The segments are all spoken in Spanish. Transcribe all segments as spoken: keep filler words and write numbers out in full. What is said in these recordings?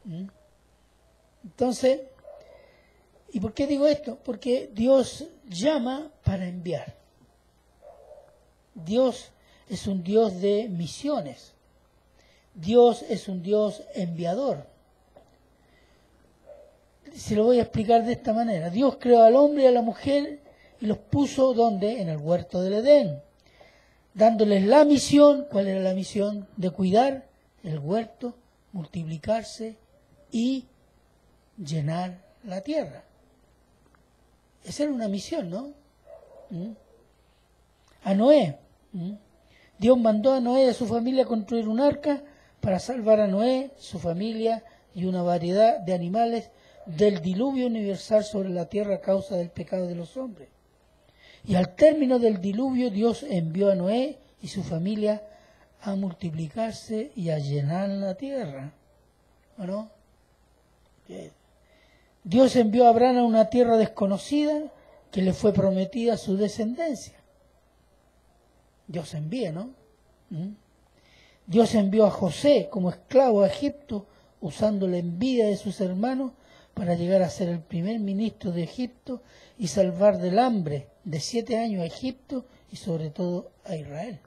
¿Mm? Entonces, ¿y por qué digo esto? Porque Dios llama para enviar. Dios es un Dios de misiones. Dios es un Dios enviador. Se lo voy a explicar de esta manera. Dios creó al hombre y a la mujer y los puso, ¿dónde? En el huerto del Edén, dándoles la misión. ¿Cuál era la misión? De cuidar el huerto, multiplicarse y llenar la tierra. Esa era una misión, ¿no? ¿Mm? A Noé. ¿Mm? Dios mandó a Noé y a su familia a construir un arca para salvar a Noé, su familia y una variedad de animales del diluvio universal sobre la tierra a causa del pecado de los hombres. Y al término del diluvio, Dios envió a Noé y su familia a multiplicarse y a llenar la tierra. ¿O no? Bien. Dios envió a Abraham a una tierra desconocida que le fue prometida a su descendencia. Dios envía, ¿no? ¿Mm? Dios envió a José como esclavo a Egipto, usando la envidia de sus hermanos para llegar a ser el primer ministro de Egipto y salvar del hambre de siete años a Egipto y sobre todo a Israel.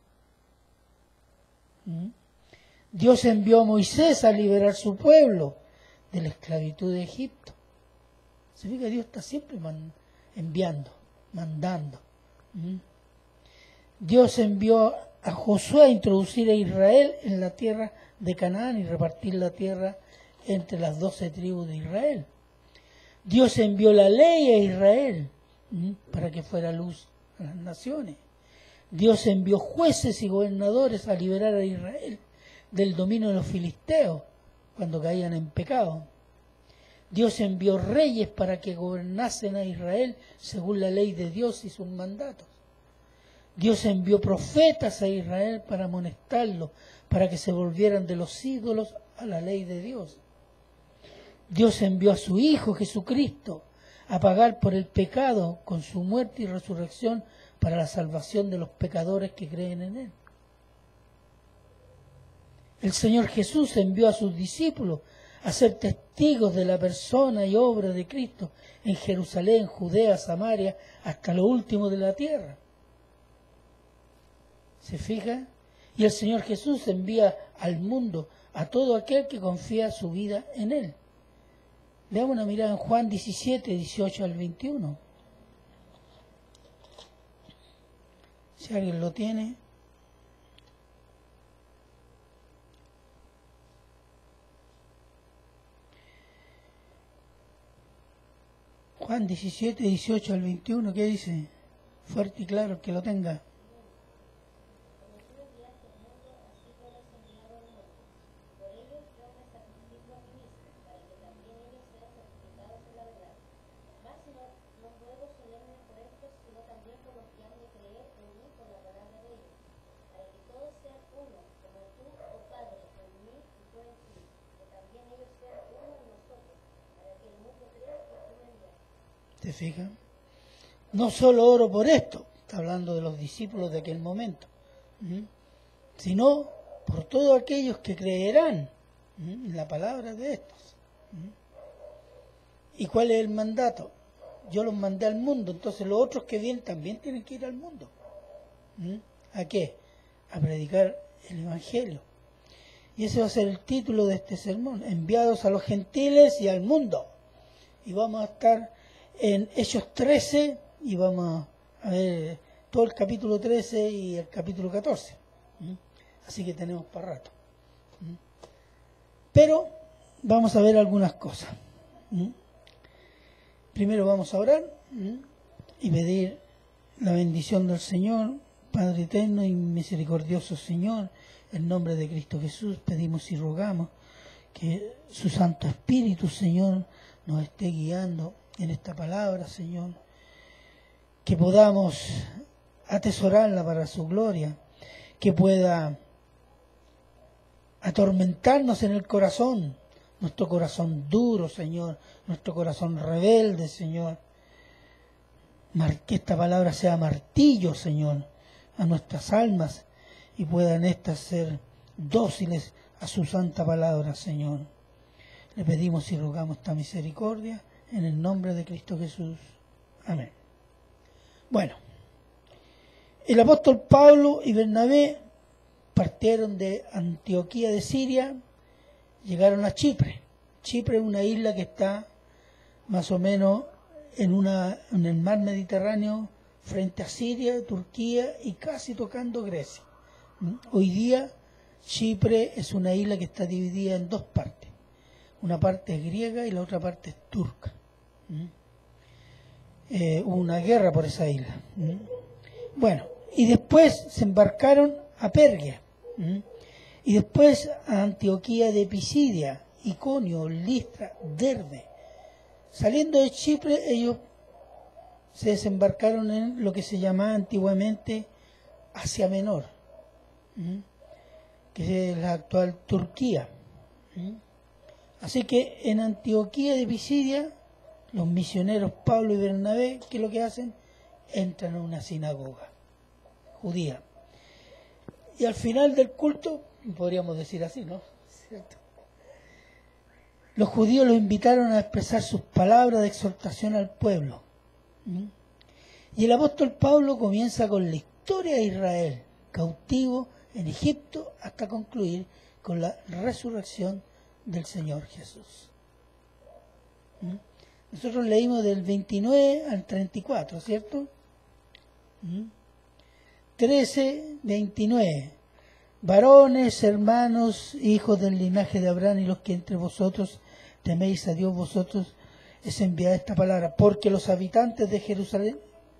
¿Mm? Dios envió a Moisés a liberar su pueblo de la esclavitud de Egipto. Se fija, Dios está siempre man, enviando, mandando. ¿Mm? Dios envió a Josué a introducir a Israel en la tierra de Canaán y repartir la tierra entre las doce tribus de Israel. Dios envió la ley a Israel ¿m? para que fuera luz a las naciones. Dios envió jueces y gobernadores a liberar a Israel del dominio de los filisteos cuando caían en pecado. Dios envió reyes para que gobernasen a Israel según la ley de Dios y sus mandatos. Dios envió profetas a Israel para amonestarlos, para que se volvieran de los ídolos a la ley de Dios. Dios envió a su Hijo Jesucristo a pagar por el pecado con su muerte y resurrección para la salvación de los pecadores que creen en Él. El Señor Jesús envió a sus discípulos a ser testigos de la persona y obra de Cristo en Jerusalén, Judea, Samaria, hasta lo último de la tierra. ¿Se fija? Y el Señor Jesús envía al mundo a todo aquel que confía su vida en Él. Le damos una mirada en Juan diecisiete, dieciocho al veintiuno. Si alguien lo tiene. Juan diecisiete, dieciocho al veintiuno, ¿qué dice? Fuerte y claro, que lo tenga. ¿Te fijas? No solo oro por esto, está hablando de los discípulos de aquel momento, ¿m? sino por todos aquellos que creerán ¿m? en la palabra de estos. ¿m? ¿Y cuál es el mandato? Yo los mandé al mundo, entonces los otros que vienen también tienen que ir al mundo. ¿m? ¿A qué? A predicar el Evangelio. Y ese va a ser el título de este sermón, enviados a los gentiles y al mundo. Y vamos a estar en Hechos trece y vamos a ver todo el capítulo trece y el capítulo catorce. ¿Mm? Así que tenemos para rato. ¿Mm? Pero vamos a ver algunas cosas. ¿Mm? Primero vamos a orar ¿Mm? y pedir la bendición del Señor, Padre eterno y misericordioso Señor, en nombre de Cristo Jesús, pedimos y rogamos que su Santo Espíritu, Señor, nos esté guiando en esta palabra, Señor, que podamos atesorarla para su gloria, que pueda atormentarnos en el corazón, nuestro corazón duro, Señor, nuestro corazón rebelde, Señor, que esta palabra sea martillo, Señor, a nuestras almas y puedan éstas ser dóciles a su santa palabra, Señor. Le pedimos y rogamos esta misericordia en el nombre de Cristo Jesús. Amén. Bueno, el apóstol Pablo y Bernabé partieron de Antioquía de Siria, llegaron a Chipre. Chipre es una isla que está más o menos en, una, en el mar Mediterráneo frente a Siria, Turquía y casi tocando Grecia. Hoy día Chipre es una isla que está dividida en dos partes. Una parte es griega y la otra parte es turca. Eh, hubo una guerra por esa isla. Bueno, y después se embarcaron a Pergia. Y después a Antioquía de Pisidia, Iconio, Listra, Derbe. Saliendo de Chipre, ellos se desembarcaron en lo que se llamaba antiguamente Asia Menor, que es la actual Turquía. Así que en Antioquía de Pisidia, los misioneros Pablo y Bernabé, ¿qué es lo que hacen? Entran a una sinagoga judía. Y al final del culto, podríamos decir así, ¿no? ¿Cierto? Los judíos los invitaron a expresar sus palabras de exhortación al pueblo. ¿Mm? Y el apóstol Pablo comienza con la historia de Israel, cautivo en Egipto, hasta concluir con la resurrección del Señor Jesús. ¿Mm? Nosotros leímos del veintinueve al treinta y cuatro, ¿cierto? ¿Mm? trece, veintinueve. Varones, hermanos, hijos del linaje de Abraham y los que entre vosotros teméis a Dios, vosotros es enviada esta palabra, porque los habitantes de Jerusalén,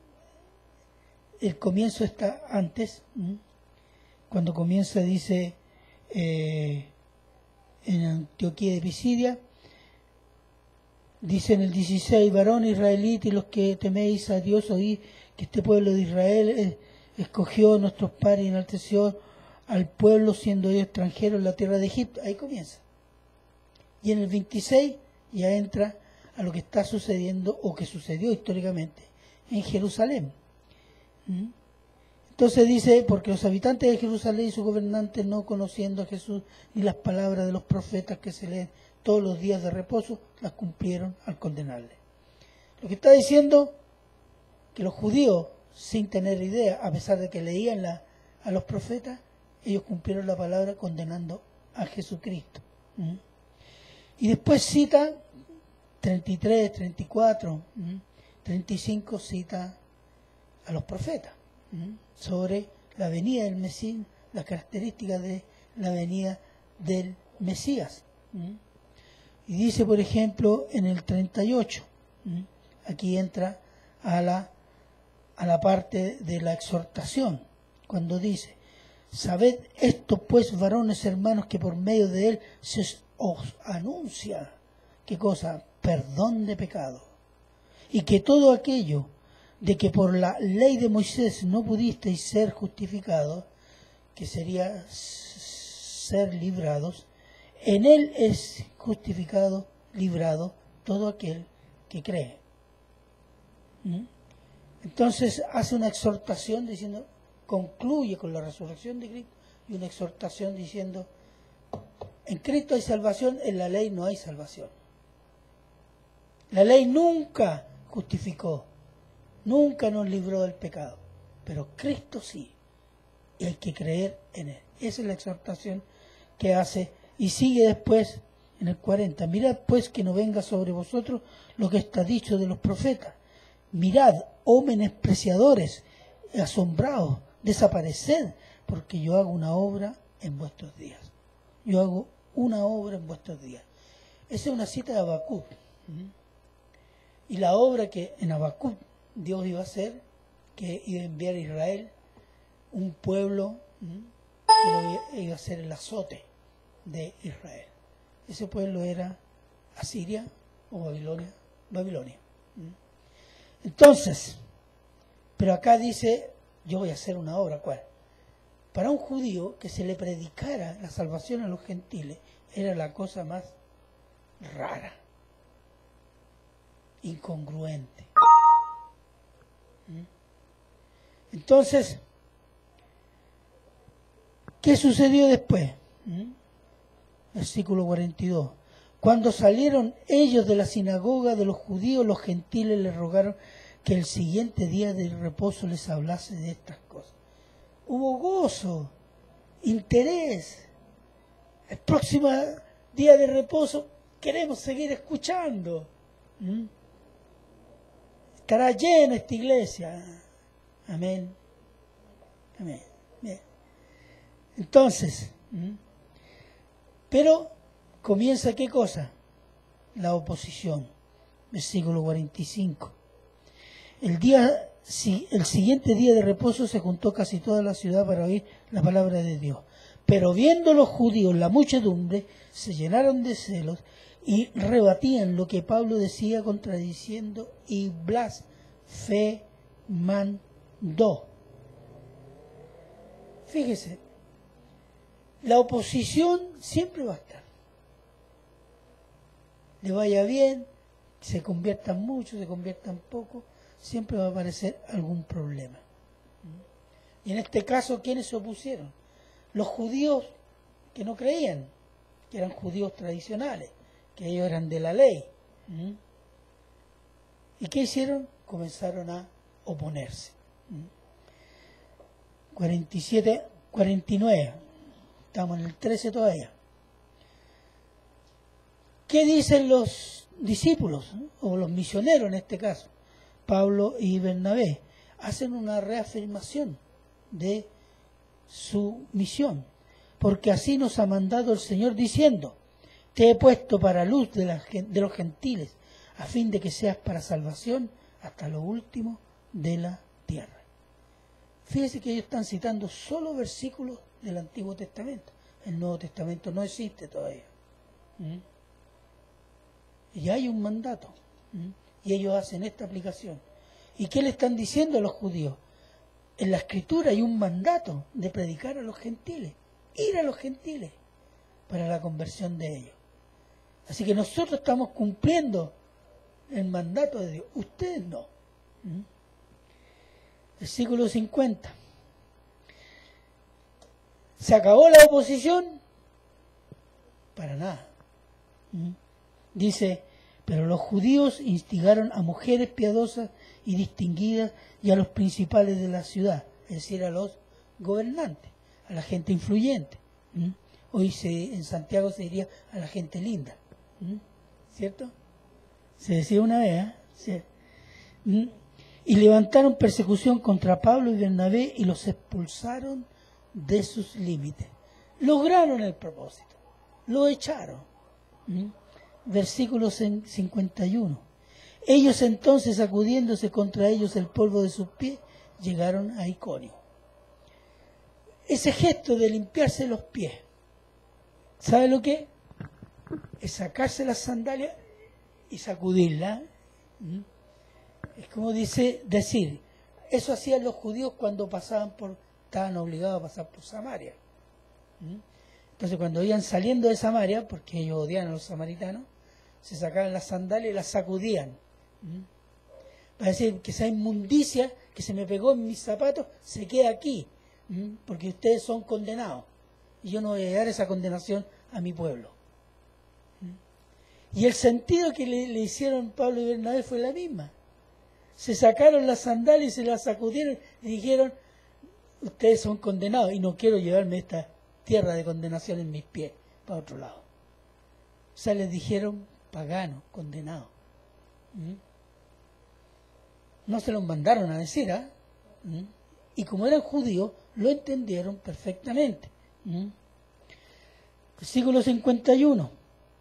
el comienzo está antes, ¿m? Cuando comienza dice eh, en Antioquía de Pisidia, dice en el dieciséis, varón israelita y los que teméis a Dios, oí que este pueblo de Israel eh, escogió a nuestros padres y enalteció al pueblo siendo ellos extranjeros en la tierra de Egipto. Ahí comienza. Y en el veintiséis ya entra a lo que está sucediendo o que sucedió históricamente en Jerusalén. ¿Mm? Entonces dice, porque los habitantes de Jerusalén y sus gobernantes, no conociendo a Jesús ni las palabras de los profetas que se leen todos los días de reposo, las cumplieron al condenarle. Lo que está diciendo que los judíos, sin tener idea, a pesar de que leían la, a los profetas, ellos cumplieron la palabra condenando a Jesucristo. ¿Mm? Y después cita treinta y tres, treinta y cuatro, ¿Mm? treinta y cinco cita a los profetas ¿Mm? sobre la venida del Mesías, las características de la venida del Mesías. ¿Mm? Y dice, por ejemplo, en el treinta y ocho, ¿Mm? aquí entra a la, a la parte de la exhortación, cuando dice, sabed esto pues, varones hermanos, que por medio de él se os anuncia, ¿qué cosa? Perdón de pecado. Y que todo aquello de que por la ley de Moisés no pudisteis ser justificados, que sería ser librados, en él es justificado, librado todo aquel que cree. ¿Mm? Entonces hace una exhortación diciendo, concluye con la resurrección de Cristo, y una exhortación diciendo, en Cristo hay salvación, en la ley no hay salvación. La ley nunca justificó, nunca nos libró del pecado, pero Cristo sí, y hay que creer en él. Esa es la exhortación que hace, y sigue después en el cuarenta, mirad pues que no venga sobre vosotros lo que está dicho de los profetas. Mirad, oh menospreciadores, asombrados, desapareced, porque yo hago una obra en vuestros días. Yo hago una obra en vuestros días. Esa es una cita de Habacuc. Y la obra que en Habacuc Dios iba a hacer, que iba a enviar a Israel, un pueblo que iba a ser el azote de Israel. Ese pueblo era Asiria o Babilonia. Babilonia. Entonces, pero acá dice, yo voy a hacer una obra, ¿cuál? Para un judío que se le predicara la salvación a los gentiles era la cosa más rara, incongruente. ¿Mm? Entonces, ¿qué sucedió después? ¿Mm? Versículo cuarenta y dos. Cuando salieron ellos de la sinagoga de los judíos, los gentiles les rogaron que el siguiente día de reposo les hablase de estas cosas. Hubo gozo, interés. El próximo día de reposo queremos seguir escuchando. ¿Mm? Estará llena esta iglesia. Amén. Amén. Bien. Entonces, ¿mm? pero comienza ¿qué cosa? La oposición. Versículo cuarenta y cinco. El día, el siguiente día de reposo se juntó casi toda la ciudad para oír la palabra de Dios. Pero viendo los judíos la muchedumbre, se llenaron de celos y rebatían lo que Pablo decía, contradiciendo y blasfemando. Fíjese, la oposición siempre va a estar. Le vaya bien, se conviertan mucho, se conviertan poco, siempre va a aparecer algún problema. Y en este caso, ¿quiénes se opusieron? Los judíos que no creían, que eran judíos tradicionales, que ellos eran de la ley. ¿Mm? ¿Y qué hicieron? Comenzaron a oponerse. ¿Mm? cuarenta y siete, cuarenta y nueve, estamos en el trece todavía. ¿Qué dicen los discípulos, ¿no? o los misioneros en este caso? Pablo y Bernabé hacen una reafirmación de su misión, porque así nos ha mandado el Señor diciendo: te he puesto para luz de, la, de los gentiles, a fin de que seas para salvación hasta lo último de la tierra. Fíjese que ellos están citando solo versículos del Antiguo Testamento. El Nuevo Testamento no existe todavía. ¿Mm? Y hay un mandato. ¿Mm? Y ellos hacen esta aplicación. ¿Y qué le están diciendo a los judíos? En la Escritura hay un mandato de predicar a los gentiles, ir a los gentiles para la conversión de ellos. Así que nosotros estamos cumpliendo el mandato de Dios. Ustedes no. ¿Mm? Versículo cincuenta. ¿Se acabó la oposición? Para nada. ¿Mm? Dice: pero los judíos instigaron a mujeres piadosas y distinguidas y a los principales de la ciudad, es decir, a los gobernantes, a la gente influyente. ¿Mm? Hoy se, en Santiago se diría a la gente linda. ¿Mm? ¿Cierto? Se decía una vez, ¿eh? Sí. ¿Mm? Y levantaron persecución contra Pablo y Bernabé y los expulsaron de sus límites. Lograron el propósito, lo echaron. ¿Mm? Versículo cincuenta y uno. Ellos entonces, sacudiéndose contra ellos el polvo de sus pies, llegaron a Iconio. Ese gesto de limpiarse los pies, ¿sabe lo que? Es sacarse las sandalias y sacudirlas. ¿Mm? Es como dice, decir, eso hacían los judíos cuando pasaban por, estaban obligados a pasar por Samaria. ¿Mm? Entonces cuando iban saliendo de Samaria, porque ellos odiaban a los samaritanos, se sacaban las sandalias y las sacudían. ¿Mm? Para decir que esa inmundicia que se me pegó en mis zapatos se queda aquí, ¿Mm? porque ustedes son condenados. Y yo no voy a dar esa condenación a mi pueblo. ¿Mm? Y el sentido que le, le hicieron Pablo y Bernabé fue la misma. Se sacaron las sandalias y se las sacudieron y dijeron: ustedes son condenados y no quiero llevarme esta tierra de condenación en mis pies para otro lado. O sea, les dijeron paganos, condenados. ¿Mm? No se los mandaron a decir, ¿ah? ¿eh? ¿Mm? Y como eran judíos, lo entendieron perfectamente. ¿Mm? Versículo cincuenta y uno.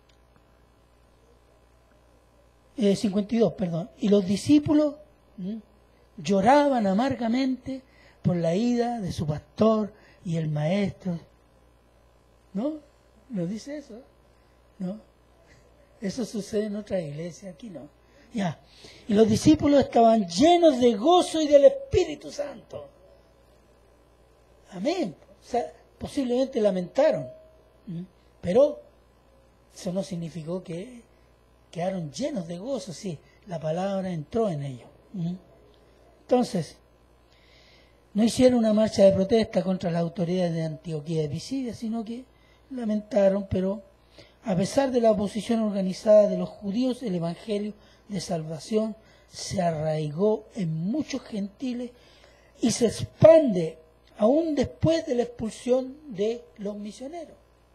Eh, cincuenta y dos, perdón. Y los discípulos ¿Mm? lloraban amargamente por la ida de su pastor y el maestro. ¿No? ¿No dice eso? ¿No? Eso sucede en otra iglesia, aquí no. Ya. Y los discípulos estaban llenos de gozo y del Espíritu Santo. Amén. O sea, posiblemente lamentaron. ¿Mm? Pero eso no significó que quedaron llenos de gozo. Sí, la palabra entró en ellos. ¿Mm? Entonces, no hicieron una marcha de protesta contra las autoridades de Antioquía de Pisidia, sino que lamentaron, pero A pesar de la oposición organizada de los judíos, el evangelio de salvación se arraigó en muchos gentiles y se expande aún después de la expulsión de los misioneros.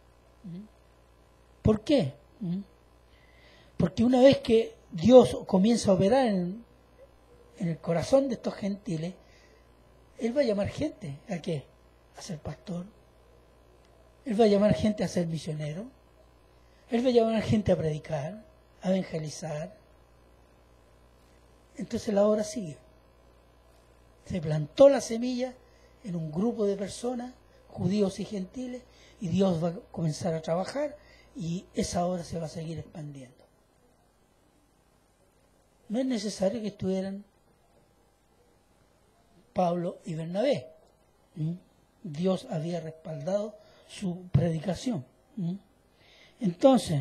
¿Por qué? Porque una vez que Dios comienza a operar en, en el corazón de estos gentiles, Él va a llamar gente ¿a qué? A ser pastor. Él va a llamar gente a ser misionero. Él va a llamar gente a predicar, a evangelizar. Entonces la obra sigue. Se plantó la semilla en un grupo de personas, judíos y gentiles, y Dios va a comenzar a trabajar y esa obra se va a seguir expandiendo. No es necesario que estuvieran Pablo y Bernabé. ¿Mm? Dios había respaldado su predicación. ¿Mm? Entonces,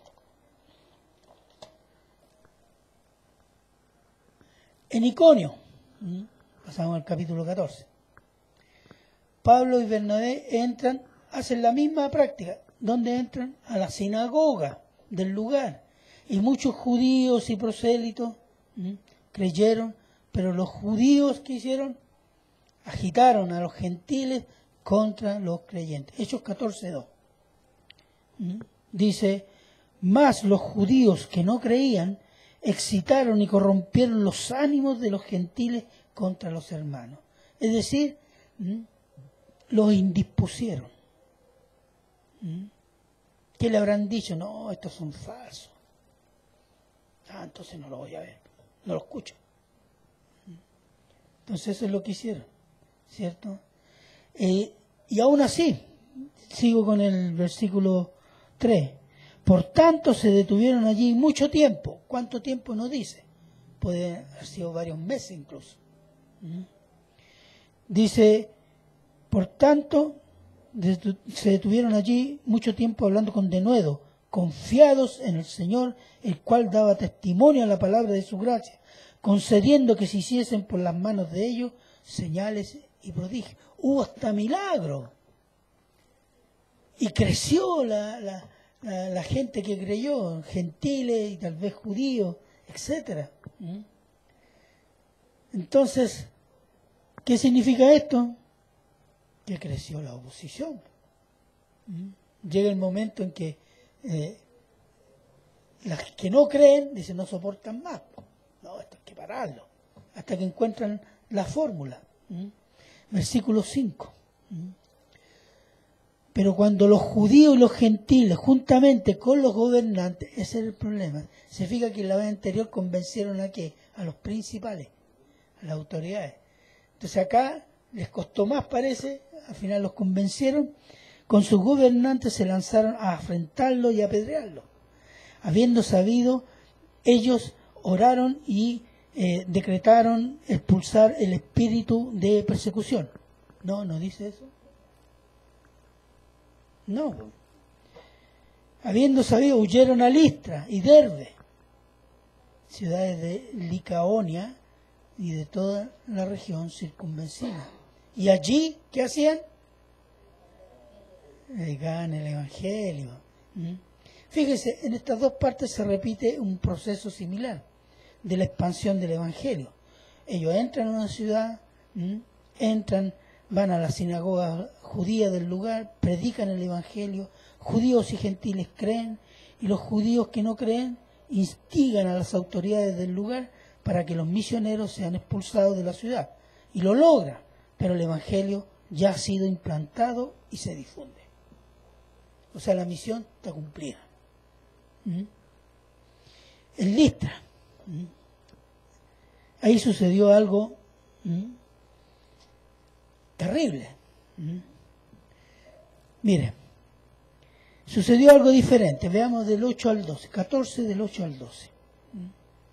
en Iconio, ¿Mm? pasamos al capítulo catorce, Pablo y Bernabé entran, hacen la misma práctica, donde entran a la sinagoga del lugar. Y muchos judíos y prosélitos ¿m? creyeron, pero los judíos que hicieron, agitaron a los gentiles contra los creyentes. Hechos catorce dos. ¿M? Dice, más los judíos que no creían, excitaron y corrompieron los ánimos de los gentiles contra los hermanos. Es decir, ¿m? los indispusieron. ¿M? ¿Qué le habrán dicho? No, estos son falsos. Ah, entonces no lo voy a ver, no lo escucho. Entonces eso es lo que hicieron, ¿cierto? Eh, y aún así, sigo con el versículo tres. Por tanto se detuvieron allí mucho tiempo. ¿Cuánto tiempo no dice? Puede haber sido varios meses incluso. ¿Mm? Dice, por tanto, se detuvieron allí mucho tiempo hablando con denuedo, confiados en el Señor, el cual daba testimonio a la palabra de su gracia, concediendo que se hiciesen por las manos de ellos señales y prodigios. Hubo hasta milagros. Y creció la, la, la, la gente que creyó, gentiles y tal vez judíos, etcétera. ¿Mm? Entonces, ¿qué significa esto? Que creció la oposición. ¿Mm? Llega el momento en que eh, las que no creen, dicen, no soportan más. No, esto hay que pararlo. Hasta que encuentran la fórmula. ¿Mm? Versículo cinco. ¿Mm? Pero cuando los judíos y los gentiles, juntamente con los gobernantes, ese es el problema. Se fija que en la vez anterior convencieron a qué? A los principales, a las autoridades. Entonces acá les costó más, parece, al final los convencieron, con sus gobernantes se lanzaron a afrentarlo y a apedrearlo. Habiendo sabido, ellos oraron y eh, decretaron expulsar el espíritu de persecución. No, no dice eso. No. Habiendo sabido, huyeron a Listra y Derbe, ciudades de Licaonia y de toda la región circunvecina. Y allí, ¿qué hacían? Predicaban el Evangelio. ¿Mm? Fíjese, en estas dos partes se repite un proceso similar de la expansión del Evangelio. Ellos entran a una ciudad, ¿Mm? entran, van a la sinagoga judía del lugar, predican el Evangelio, judíos y gentiles creen, y los judíos que no creen instigan a las autoridades del lugar para que los misioneros sean expulsados de la ciudad. Y lo logran, pero el Evangelio ya ha sido implantado y se difunde. O sea, la misión está cumplida. ¿Mm? En Listra, ¿Mm? ahí sucedió algo ¿Mm? terrible. ¿Mm? Mire, sucedió algo diferente. Veamos del ocho al doce, catorce del ocho al doce. ¿Mm?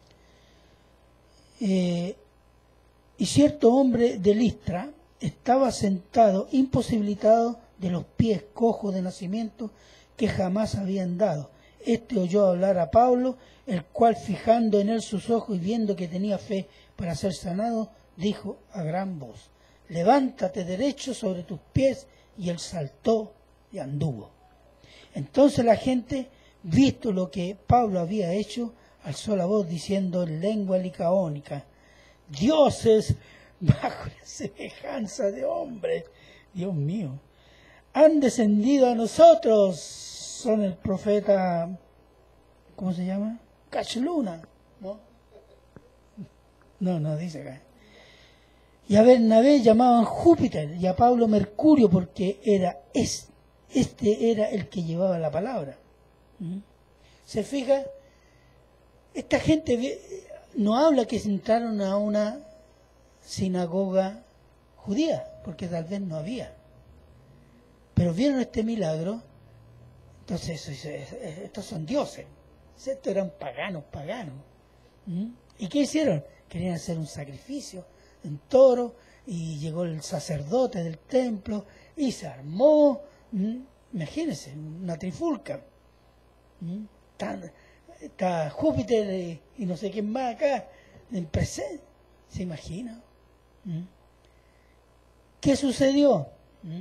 Eh, y cierto hombre de Listra estaba sentado, imposibilitado de los pies, cojo de nacimiento, que jamás habían dado. Este oyó hablar a Pablo, el cual, fijando en él sus ojos y viendo que tenía fe para ser sanado, dijo a gran voz: levántate derecho sobre tus pies, y él saltó y anduvo. Entonces la gente visto lo que Pablo había hecho, alzó la voz diciendo en lengua licaónica: dioses bajo la semejanza de hombres, Dios mío, han descendido a nosotros. Son el profeta, ¿cómo se llama? Cachluna, ¿no? No, no dice acá. Y a Bernabé llamaban Júpiter y a Pablo Mercurio, porque era es, este era el que llevaba la palabra. ¿Mm? ¿Se fija? Esta gente no habla que se entraron a una sinagoga judía, porque tal vez no había. Pero vieron este milagro, entonces estos son dioses. Estos eran paganos, paganos. ¿Mm? ¿Y qué hicieron? Querían hacer un sacrificio, un toro, y llegó el sacerdote del templo y se armó, ¿Mm? imagínense, una trifulca. ¿Mm? Está, está Júpiter y, y no sé quién más acá, en presente. ¿Se imagina? ¿Mm? ¿Qué sucedió? ¿Mm?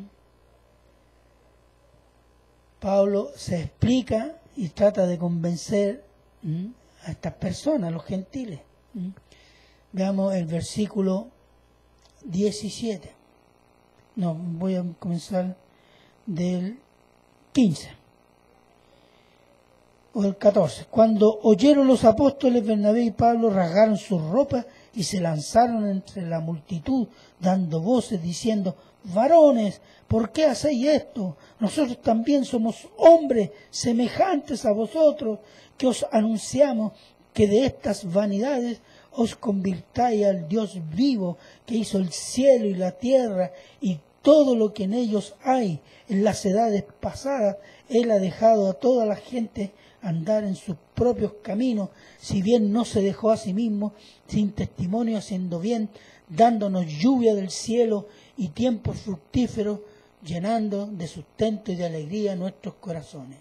Pablo se explica y trata de convencer ¿Mm? a estas personas, a los gentiles. ¿Mm? Veamos el versículo diecisiete. No, voy a comenzar del quince. O el catorce. Cuando oyeron los apóstoles, Bernabé y Pablo rasgaron sus ropas y se lanzaron entre la multitud, dando voces, diciendo: varones, ¿por qué hacéis esto? Nosotros también somos hombres semejantes a vosotros, que os anunciamos que de estas vanidades os convirtáis al Dios vivo, que hizo el cielo y la tierra y todo lo que en ellos hay. En las edades pasadas Él ha dejado a toda la gente andar en sus propios caminos, si bien no se dejó a sí mismo, sin testimonio, haciendo bien, dándonos lluvia del cielo y tiempos fructíferos, llenando de sustento y de alegría nuestros corazones.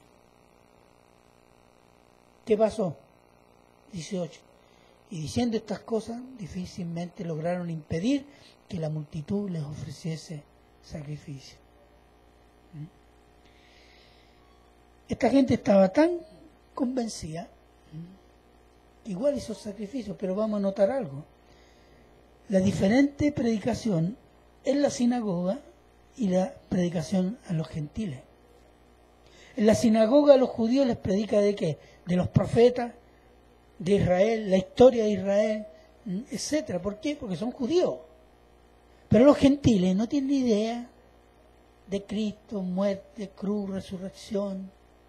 ¿Qué pasó? dieciocho. Y diciendo estas cosas, difícilmente lograron impedir que la multitud les ofreciese sacrificio. ¿Mm? Esta gente estaba tan convencida, ¿Mm? igual hizo sacrificios, pero vamos a notar algo. La diferente predicación en la sinagoga y la predicación a los gentiles. En la sinagoga a los judíos les predica de qué? De los profetas, de Israel, la historia de Israel, etcétera. ¿Por qué? Porque son judíos. Pero los gentiles no tienen idea de Cristo, muerte, cruz, resurrección,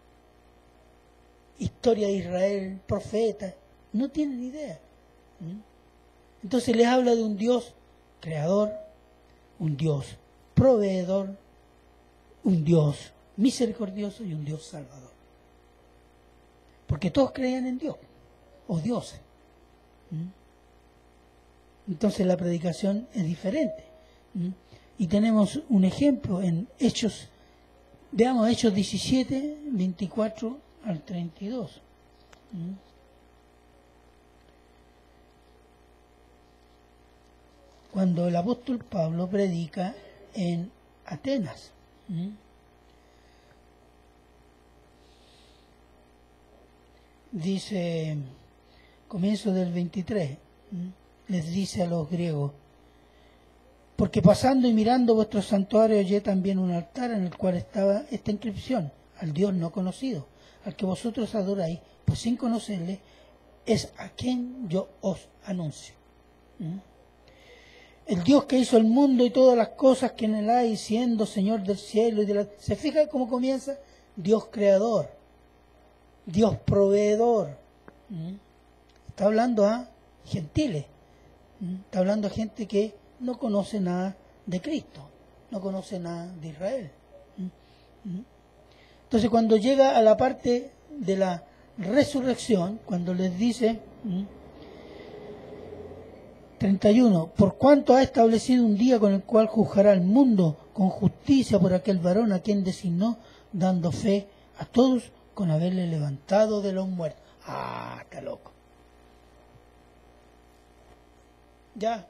historia de Israel, profetas, no tienen idea. Entonces les habla de un Dios creador, un Dios proveedor, un Dios misericordioso y un Dios salvador. Porque todos creían en Dios, o dioses. Entonces la predicación es diferente. Y tenemos un ejemplo en Hechos, veamos Hechos diecisiete, veinticuatro al treinta y dos. Cuando el apóstol Pablo predica en Atenas. Dice, comienzo del veintitrés, les dice a los griegos: porque pasando y mirando vuestro santuario hallé también un altar en el cual estaba esta inscripción: al Dios no conocido, al que vosotros adoráis, pues sin conocerle, es a quien yo os anuncio. ¿Mm? El Dios que hizo el mundo y todas las cosas que en él hay, siendo Señor del cielo y de la... ¿Se fija cómo comienza? Dios creador, Dios proveedor. ¿Mm? Está hablando a gentiles, ¿Mm? está hablando a gente que no conoce nada de Cristo, no conoce nada de Israel. ¿Mm? Entonces cuando llega a la parte de la resurrección, cuando les dice... ¿Mm? treinta y uno, por cuanto ha establecido un día con el cual juzgará al mundo con justicia por aquel varón a quien designó, dando fe a todos con haberle levantado de los muertos. Ah, está loco. Ya.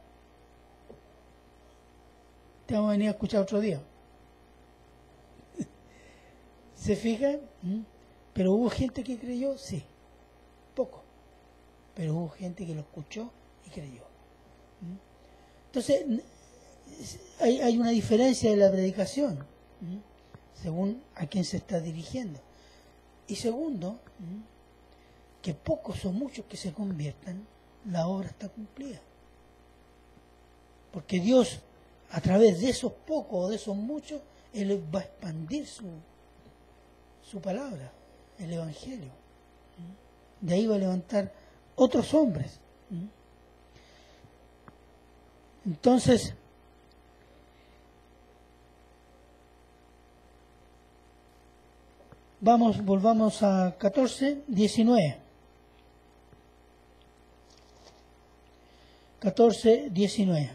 Te vamos a venir a escuchar otro día. ¿Se fijan? ¿Mm? Pero hubo gente que creyó, sí, poco. Pero hubo gente que lo escuchó y creyó. ¿Mm? Entonces, hay, hay una diferencia de la predicación, ¿Mm? según a quién se está dirigiendo. Y segundo, ¿Mm? que pocos o muchos que se conviertan, la obra está cumplida. Porque Dios, a través de esos pocos o de esos muchos, Él va a expandir su, su palabra, el Evangelio. De ahí va a levantar otros hombres. Entonces, vamos, volvamos a catorce, diecinueve. catorce, diecinueve.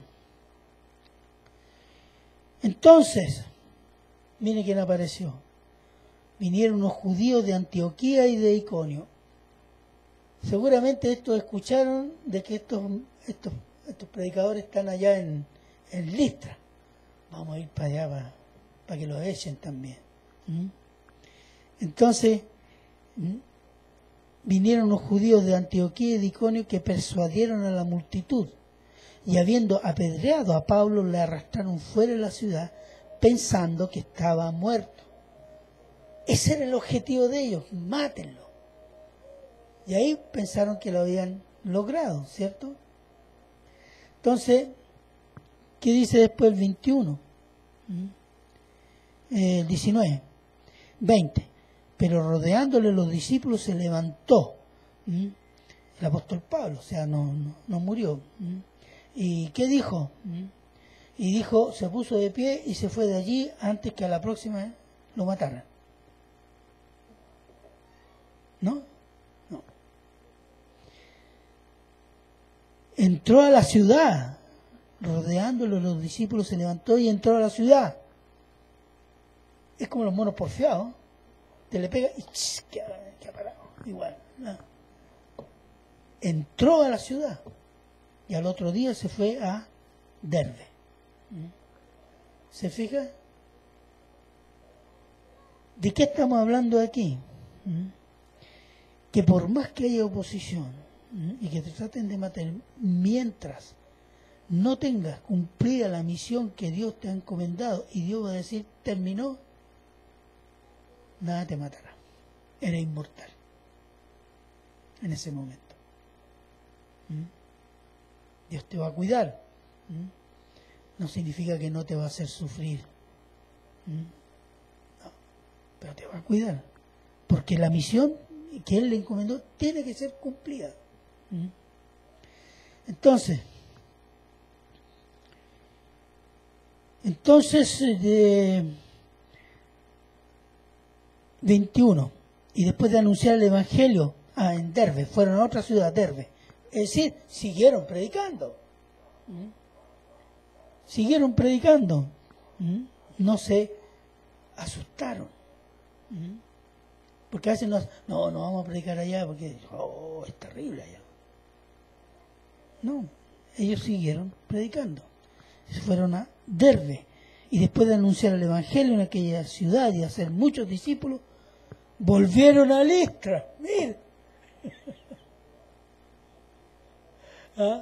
Entonces, mire quién apareció. Vinieron unos judíos de Antioquía y de Iconio. Seguramente estos escucharon de que estos, estos, estos predicadores están allá en, en Listra. Vamos a ir para allá para, para que los echen también. ¿Mm? Entonces, ¿Mm? vinieron unos judíos de Antioquía y de Iconio que persuadieron a la multitud. Y habiendo apedreado a Pablo, le arrastraron fuera de la ciudad, pensando que estaba muerto. Ese era el objetivo de ellos, mátenlo. Y ahí pensaron que lo habían logrado, ¿cierto? Entonces, ¿qué dice después el veintiuno? El diecinueve, veinte. Pero rodeándole los discípulos se levantó el apóstol Pablo, o sea, no, no, no murió. ¿Y qué dijo? Y dijo, se puso de pie y se fue de allí antes que a la próxima lo mataran. ¿No? No. Entró a la ciudad, rodeándolo los discípulos, se levantó y entró a la ciudad. Es como los monos porfiados. Te le pega y queda parado. Igual. ¿No? Entró a la ciudad y al otro día se fue a Derbe. ¿Se fija? ¿De qué estamos hablando aquí? Que por más que haya oposición y que te traten de matar, mientras no tengas cumplida la misión que Dios te ha encomendado y Dios va a decir, terminó, nada te matará. Eres inmortal en ese momento. ¿Mm? Dios te va a cuidar. ¿Mm? No significa que no te va a hacer sufrir. ¿Mm? No, pero te va a cuidar. Porque la misión que Él le encomendó tiene que ser cumplida. ¿Mm? Entonces, entonces, de veintiuno, y después de anunciar el Evangelio ah, en Derbe, fueron a otra ciudad, Derbe. Es decir, siguieron predicando. ¿Mm? Siguieron predicando. ¿Mm? No se asustaron. ¿Mm? Porque a veces nos, no, no vamos a predicar allá porque oh, es terrible allá. No, ellos siguieron predicando. Se fueron a Derbe. Y después de anunciar el Evangelio en aquella ciudad y hacer muchos discípulos, volvieron a Listra. Mira. ¿Ah?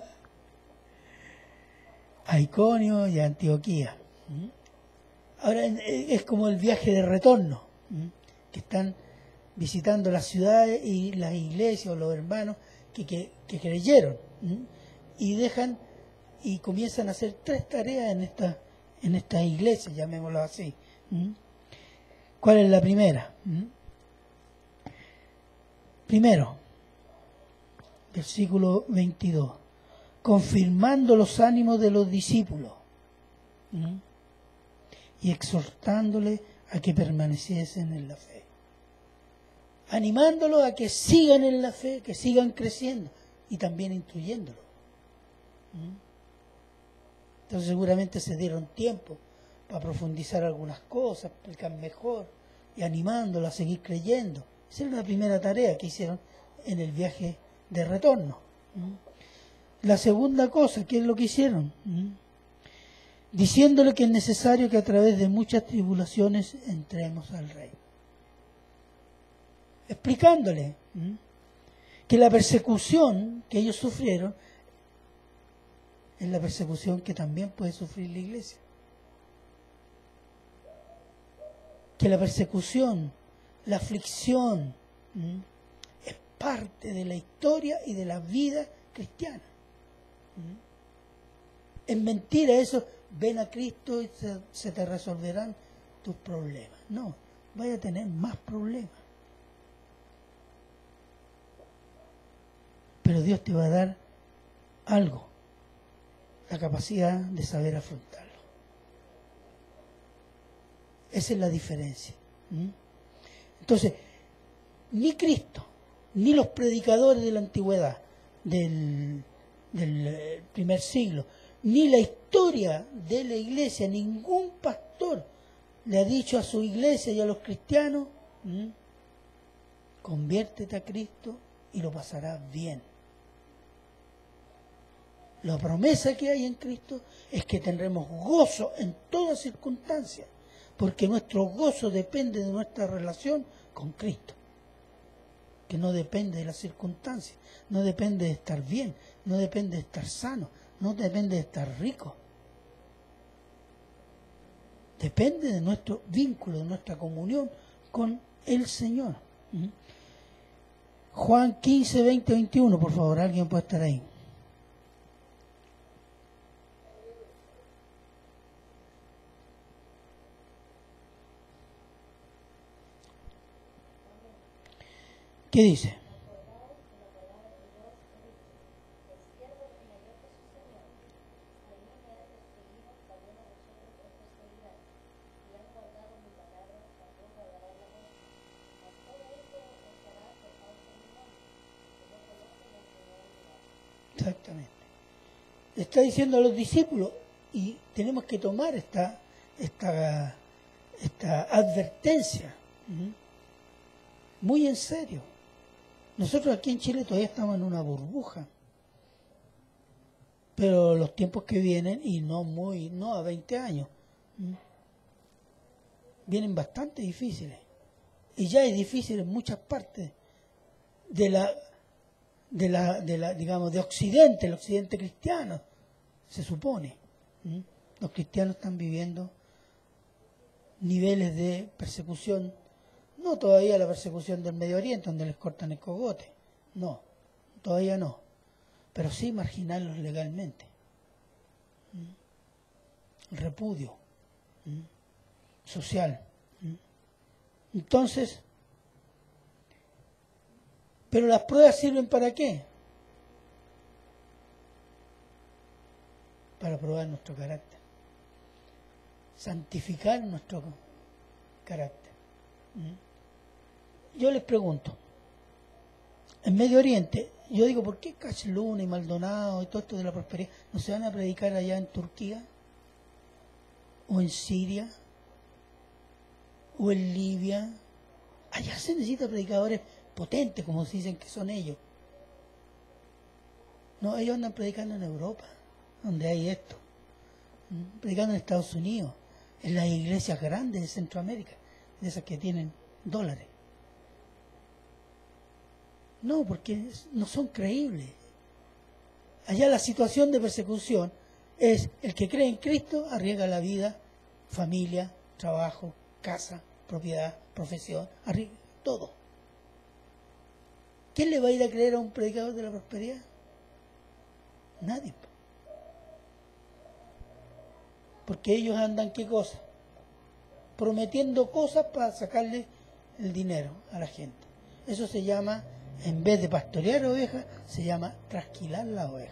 A Iconio y a Antioquía. Ahora es como el viaje de retorno, que están visitando las ciudades y las iglesias o los hermanos que, que, que creyeron y dejan y comienzan a hacer tres tareas en esta en estas iglesias, llamémoslo así. ¿Cuál es la primera? Primero, versículo veintidós, confirmando los ánimos de los discípulos ¿sí? y exhortándoles a que permaneciesen en la fe, animándolos a que sigan en la fe, que sigan creciendo y también instruyéndolos. ¿sí? Entonces seguramente se dieron tiempo para profundizar algunas cosas, explicar mejor y animándolos a seguir creyendo. Esa era la primera tarea que hicieron en el viaje de retorno. ¿Mm? La segunda cosa, ¿qué es lo que hicieron? ¿Mm? Diciéndole que es necesario que a través de muchas tribulaciones entremos al reino. explicándole ¿m? que la persecución que ellos sufrieron es la persecución que también puede sufrir la iglesia. Que la persecución, la aflicción, ¿m? es parte de la historia y de la vida cristiana. ¿m? Es mentira eso, ven a Cristo y se, se te resolverán tus problemas. No, vaya a tener más problemas. Pero Dios te va a dar algo, la capacidad de saber afrontarlo. Esa es la diferencia. ¿Mm? Entonces, ni Cristo, ni los predicadores de la antigüedad, del, del primer siglo, ni la historia de la iglesia, ningún pastor le ha dicho a su iglesia y a los cristianos, ¿Mm? conviértete a Cristo y lo pasarás bien. La promesa que hay en Cristo es que tendremos gozo en todas circunstancias, porque nuestro gozo depende de nuestra relación con Cristo, que no depende de las circunstancias, no depende de estar bien, no depende de estar sano, no depende de estar rico. Depende de nuestro vínculo, de nuestra comunión con el Señor. ¿Mm? Juan quince, veinte, veintiuno, por favor, alguien puede estar ahí. ¿Qué dice? Exactamente. Está diciendo a los discípulos, y tenemos que tomar esta, esta, esta advertencia ¿sí? muy en serio. Nosotros aquí en Chile todavía estamos en una burbuja, pero los tiempos que vienen, y no muy, no a veinte años, ¿sí? vienen bastante difíciles. Y ya es difícil en muchas partes de la, de la, de la, digamos, de Occidente, el Occidente cristiano, se supone. ¿sí? Los cristianos están viviendo niveles de persecución. No todavía la persecución del Medio Oriente, donde les cortan el cogote. No, todavía no. Pero sí marginarlos legalmente. ¿Mm? El repudio ¿Mm? social. ¿Mm? Entonces, ¿pero las pruebas sirven para qué? Para probar nuestro carácter. Santificar nuestro carácter. ¿Mm? Yo les pregunto, en Medio Oriente, yo digo, ¿por qué Cachluna y Maldonado y todo esto de la prosperidad no se van a predicar allá en Turquía? ¿O en Siria? ¿O en Libia? Allá se necesitan predicadores potentes, como se dicen que son ellos. No, ellos andan predicando en Europa, donde hay esto. Predicando en Estados Unidos, en las iglesias grandes de Centroamérica, de esas que tienen dólares. No, porque no son creíbles. Allá la situación de persecución es el que cree en Cristo arriesga la vida, familia, trabajo, casa, propiedad, profesión, arriesga todo. ¿Quién le va a ir a creer a un predicador de la prosperidad? Nadie. Porque ellos andan, ¿qué cosa? Prometiendo cosas para sacarle el dinero a la gente. Eso se llama, en vez de pastorear ovejas, se llama trasquilar la oveja.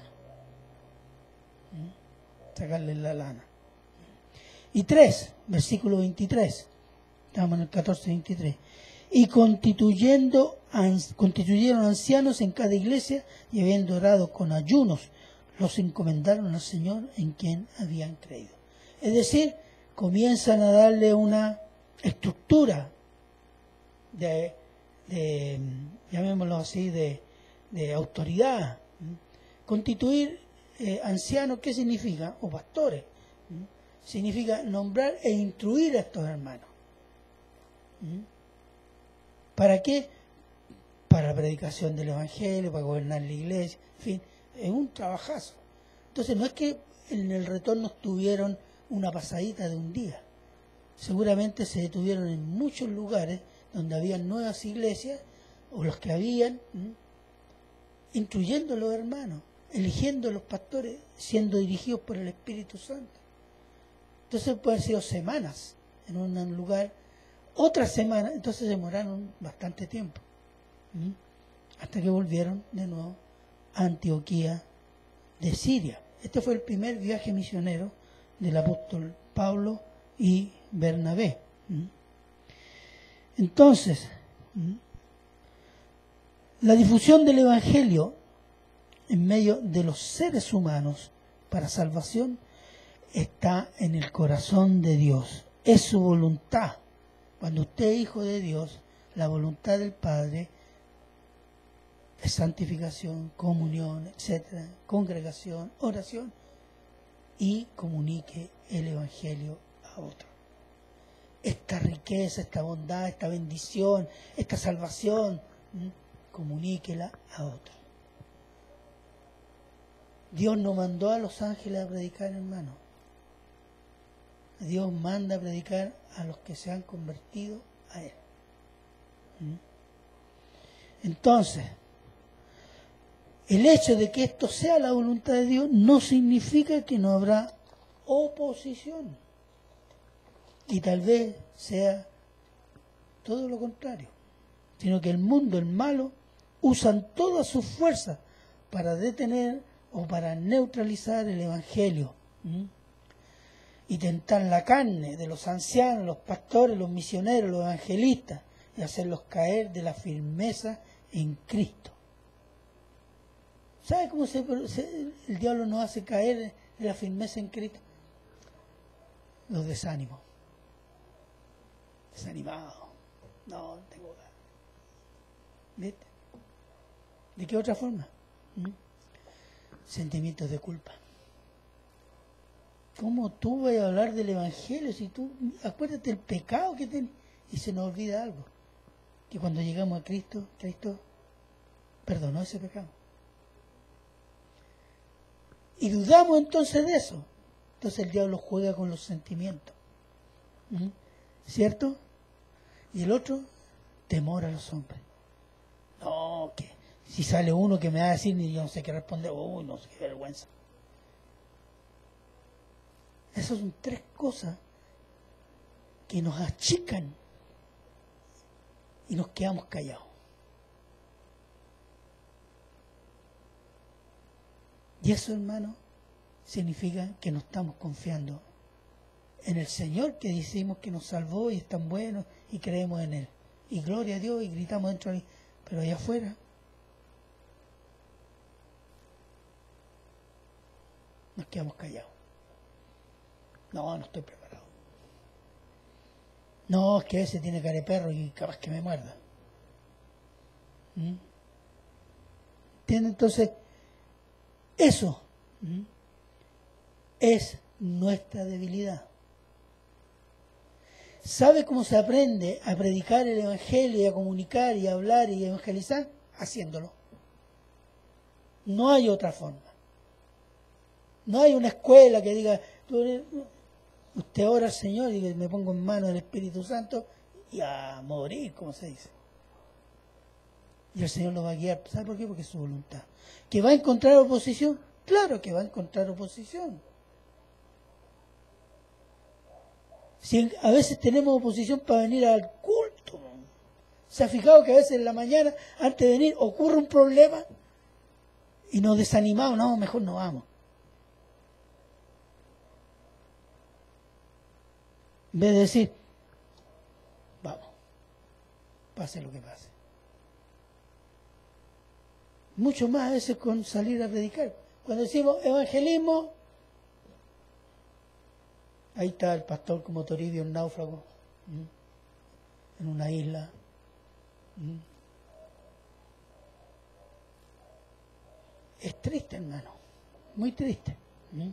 ¿Mm? Sacarle la lana. Y tres, versículo veintitrés. Estamos en el catorce veintitrés. Y constituyendo, constituyeron ancianos en cada iglesia y habiendo orado con ayunos, los encomendaron al Señor en quien habían creído. Es decir, comienzan a darle una estructura de, de llamémoslo así, de, de autoridad. Constituir eh, ancianos, ¿qué significa? O pastores. Significa nombrar e instruir a estos hermanos. ¿Para qué? para la predicación del Evangelio, para gobernar la iglesia, en fin, es un trabajazo. Entonces no es que en el retorno tuvieron una pasadita de un día. Seguramente se detuvieron en muchos lugares donde habían nuevas iglesias, o los que habían, ¿m? instruyendo a los hermanos, eligiendo a los pastores, siendo dirigidos por el Espíritu Santo. Entonces pueden ser semanas en un lugar, otras semanas, entonces demoraron bastante tiempo, ¿m? hasta que volvieron de nuevo a Antioquía de Siria. Este fue el primer viaje misionero del apóstol Pablo y Bernabé. ¿m? Entonces, ¿m? la difusión del Evangelio en medio de los seres humanos para salvación está en el corazón de Dios. Es su voluntad. Cuando usted es hijo de Dios, la voluntad del Padre es santificación, comunión, etcétera, congregación, oración, y comunique el Evangelio a otro. Esta riqueza, esta bondad, esta bendición, esta salvación, ¿m? comuníquela a otro. Dios no mandó a los ángeles a predicar, hermano. Dios manda a predicar a los que se han convertido a Él. ¿Mm? Entonces, el hecho de que esto sea la voluntad de Dios no significa que no habrá oposición. Y tal vez sea todo lo contrario, sino que el mundo, el malo, usan todas sus fuerzas para detener o para neutralizar el Evangelio. ¿Mm? Y tentar la carne de los ancianos, los pastores, los misioneros, los evangelistas, y hacerlos caer de la firmeza en Cristo. ¿Sabe cómo se, se, el diablo nos hace caer de la firmeza en Cristo? Los desánimos. Desanimados. No, tengo ganas. ¿Viste? ¿De qué otra forma? ¿Mm? Sentimientos de culpa. ¿Cómo tú vas a hablar del Evangelio si tú, acuérdate el pecado que tienes? Y se nos olvida algo, que cuando llegamos a Cristo, Cristo perdonó ese pecado. Y dudamos entonces de eso. Entonces el diablo juega con los sentimientos. ¿Mm? ¿Cierto? Y el otro, temor a los hombres. No, que si sale uno que me va a decir, ni yo no sé qué responder, uy, no sé qué vergüenza. Esas son tres cosas que nos achican y nos quedamos callados. Y eso, hermano, significa que no estamos confiando en el Señor, que decimos que nos salvó y es tan bueno y creemos en Él. Y gloria a Dios y gritamos dentro de Él. Pero allá afuera nos quedamos callados. No, no estoy preparado. No, es que ese tiene cara de perro y capaz que me muerda. ¿Mm? ¿Entiendes? Entonces, eso ¿Mm? es nuestra debilidad. ¿Sabe cómo se aprende a predicar el Evangelio y a comunicar y a hablar y a evangelizar? Haciéndolo. No hay otra forma. No hay una escuela que diga, usted ora al Señor y me pongo en manos del Espíritu Santo y a morir, como se dice. Y el Señor lo va a guiar. ¿Sabe por qué? Porque es su voluntad. ¿Que va a encontrar oposición? Claro que va a encontrar oposición. Si a veces tenemos oposición para venir al culto. ¿Se ha fijado que a veces en la mañana, antes de venir, ocurre un problema y nos desanimamos? No, mejor no vamos. En vez de decir, vamos, pase lo que pase. Mucho más a veces con salir a predicar. Cuando decimos evangelismo, ahí está el pastor como Toribio, el náufrago, ¿m? en una isla. ¿M? Es triste, hermano, muy triste. ¿M?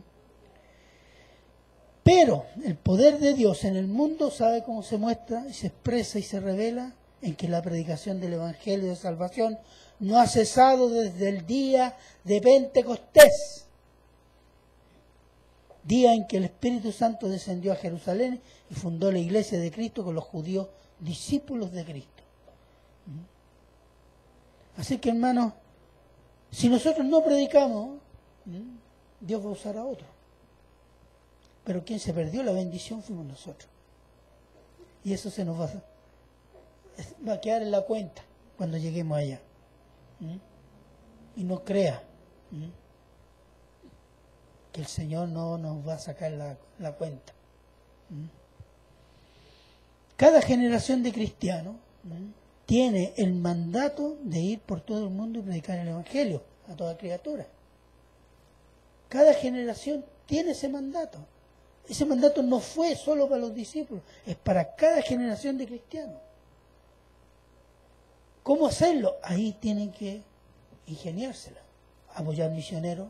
Pero el poder de Dios en el mundo, ¿sabe cómo se muestra y se expresa y se revela? en que la predicación del Evangelio de salvación no ha cesado desde el día de Pentecostés, día en que el Espíritu Santo descendió a Jerusalén y fundó la iglesia de Cristo con los judíos discípulos de Cristo. Así que, hermanos, si nosotros no predicamos, Dios va a usar a otro. Pero quien se perdió la bendición fuimos nosotros. Y eso se nos va a, va a quedar en la cuenta cuando lleguemos allá. ¿Mm? Y no crea ¿Mm? que el Señor no nos va a sacar la, la cuenta. ¿Mm? Cada generación de cristianos ¿Mm? tiene el mandato de ir por todo el mundo y predicar el Evangelio a toda criatura. Cada generación tiene ese mandato. Ese mandato no fue solo para los discípulos, es para cada generación de cristianos. ¿Cómo hacerlo? Ahí tienen que ingeniársela. Apoyar misioneros.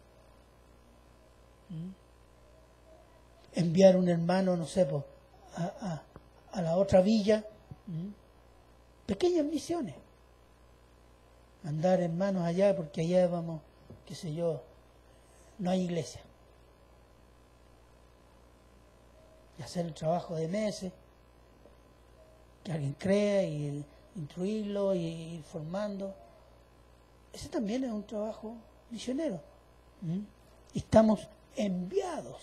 ¿Mm? Enviar un hermano, no sé, pues, a, a, a la otra villa. ¿Mm? Pequeñas misiones. Andar hermanos allá porque allá vamos, qué sé yo, no hay iglesia. Y hacer el trabajo de meses, que alguien crea y instruirlo y ir formando. Ese también es un trabajo misionero. ¿Mm? Estamos enviados.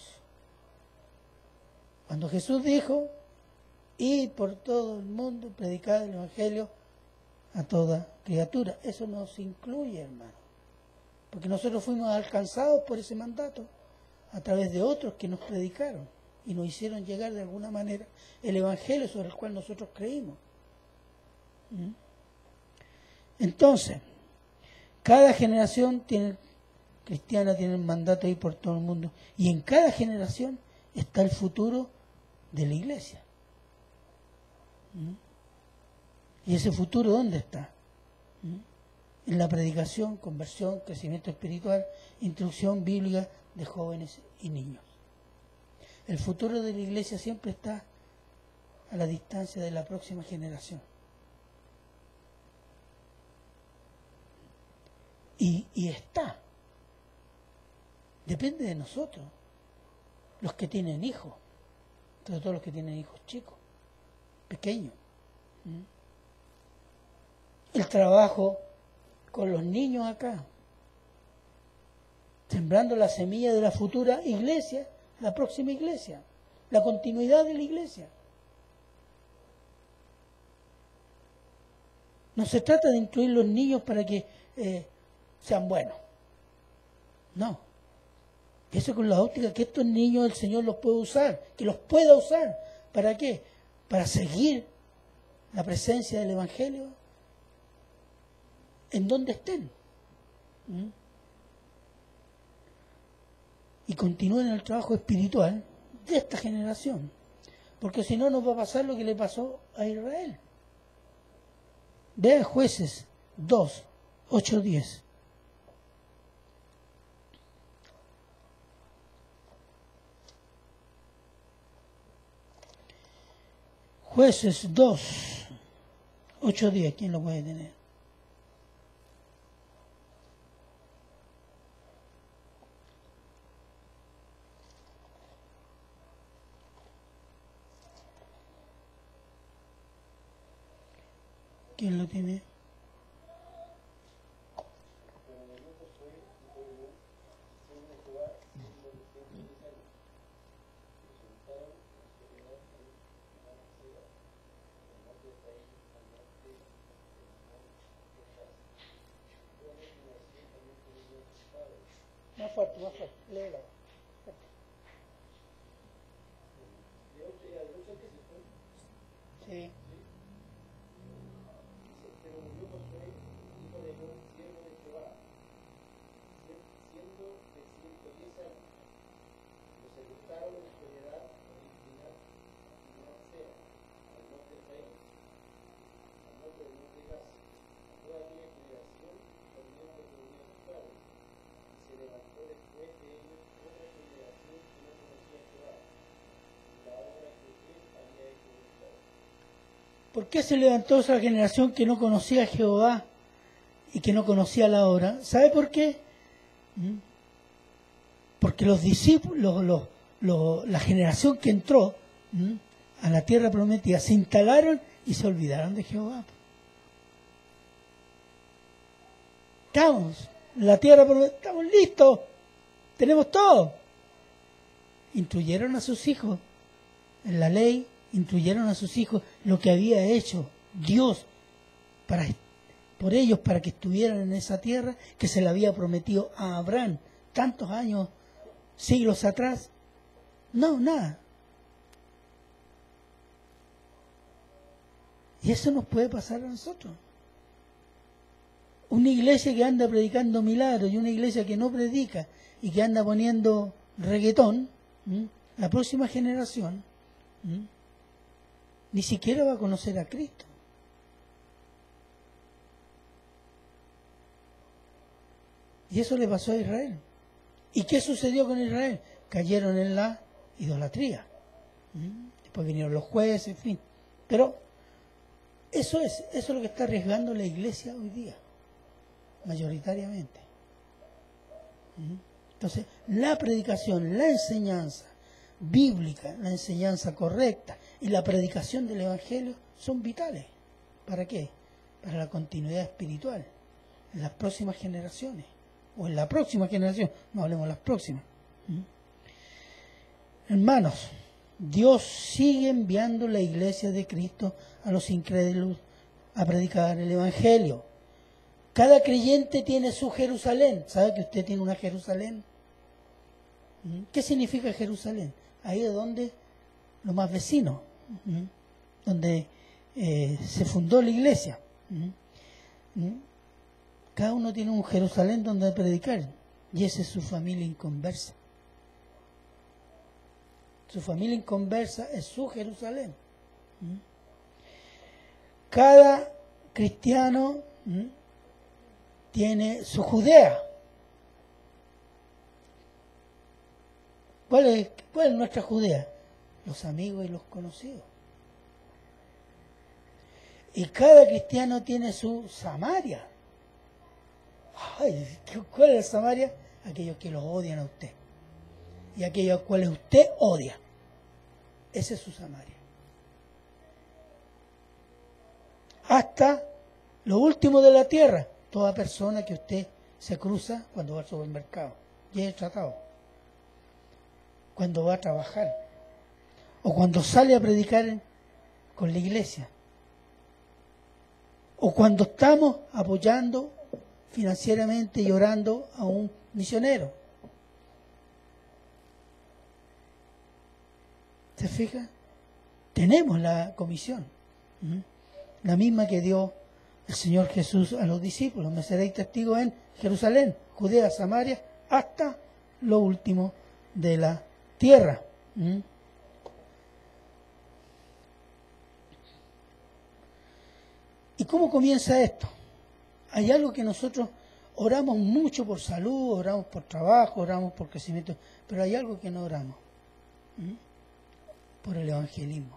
Cuando Jesús dijo, id por todo el mundo, predicad el Evangelio a toda criatura. Eso nos incluye, hermano. Porque nosotros fuimos alcanzados por ese mandato a través de otros que nos predicaron y nos hicieron llegar de alguna manera el Evangelio sobre el cual nosotros creímos. ¿Mm? Entonces, cada generación tiene, cristiana tiene el mandato de ir por todo el mundo. Y en cada generación está el futuro de la iglesia. ¿Mm? ¿Y ese futuro dónde está? ¿Mm? En la predicación, conversión, crecimiento espiritual, instrucción bíblica de jóvenes y niños. El futuro de la iglesia siempre está a la distancia de la próxima generación. Y, y está. Depende de nosotros, los que tienen hijos, sobre todo los que tienen hijos chicos, pequeños. ¿Mm? El trabajo con los niños acá, sembrando la semilla de la futura iglesia, la próxima iglesia, la continuidad de la iglesia. No se trata de incluir los niños para que eh, sean buenos. No. Eso con la óptica que estos niños el Señor los puede usar, que los pueda usar. ¿Para qué? Para seguir la presencia del Evangelio en donde estén. ¿Mm? Y continúen el trabajo espiritual de esta generación. Porque si no nos va a pasar lo que le pasó a Israel. Vean Jueces dos, ocho, diez. Jueces dos, ocho, diez. ¿Quién lo puede tener? ¿Quién lo tiene? Más fuerte, más fuerte. Léela. Sí. ¿Por qué se levantó esa generación que no conocía a Jehová y que no conocía la obra? ¿Sabe por qué? ¿Mm? Porque los discípulos, los, los, los, la generación que entró ¿Mm? a la tierra prometida, se instalaron y se olvidaron de Jehová. Estamos en la tierra prometida, estamos listos, tenemos todo. Instruyeron a sus hijos en la ley, instruyeron a sus hijos lo que había hecho Dios para, por ellos para que estuvieran en esa tierra que se le había prometido a Abraham tantos años, siglos atrás. No, nada. Y eso nos puede pasar a nosotros. Una iglesia que anda predicando milagros y una iglesia que no predica y que anda poniendo reggaetón, ¿m? la próxima generación ¿m? ni siquiera va a conocer a Cristo. Y eso le pasó a Israel. ¿Y qué sucedió con Israel? Cayeron en la idolatría. ¿m? Después vinieron los jueces, en fin. Pero eso es, eso es lo que está arriesgando la iglesia hoy día, mayoritariamente. ¿m? Entonces, la predicación, la enseñanza bíblica, la enseñanza correcta y la predicación del Evangelio son vitales. ¿Para qué? Para la continuidad espiritual en las próximas generaciones, o en la próxima generación, no hablemos de las próximas. ¿Mm? Hermanos, Dios sigue enviando la iglesia de Cristo a los incrédulos a predicar el Evangelio. Cada creyente tiene su Jerusalén. ¿Sabe que usted tiene una Jerusalén? ¿Mm? ¿Qué significa Jerusalén? Ahí es donde, lo más vecino, ¿Mm? donde eh, se fundó la iglesia. ¿Mm? ¿Mm? Cada uno tiene un Jerusalén donde predicar, y esa es su familia inconversa. Su familia inconversa es su Jerusalén. ¿Mm? Cada cristiano ¿Mm? tiene su Judea. ¿Cuál es, ¿Cuál es nuestra Judea? Los amigos y los conocidos. Y cada cristiano tiene su Samaria. Ay, ¿cuál es Samaria? Aquellos que los odian a usted. Y aquellos a los cuales usted odia. Ese es su Samaria. Hasta lo último de la tierra. Toda persona que usted se cruza cuando va al supermercado. Y es tratado. Cuando va a trabajar. O cuando sale a predicar con la iglesia. O cuando estamos apoyando financieramente y orando a un misionero. ¿Se fija? Tenemos la comisión, ¿m? la misma que dio el Señor Jesús a los discípulos. Me seréis testigos en Jerusalén, Judea, Samaria, hasta lo último de la tierra. ¿m? ¿Y cómo comienza esto? Hay algo que nosotros oramos mucho por salud, oramos por trabajo, oramos por crecimiento, pero hay algo que no oramos. ¿Mm? Por el evangelismo.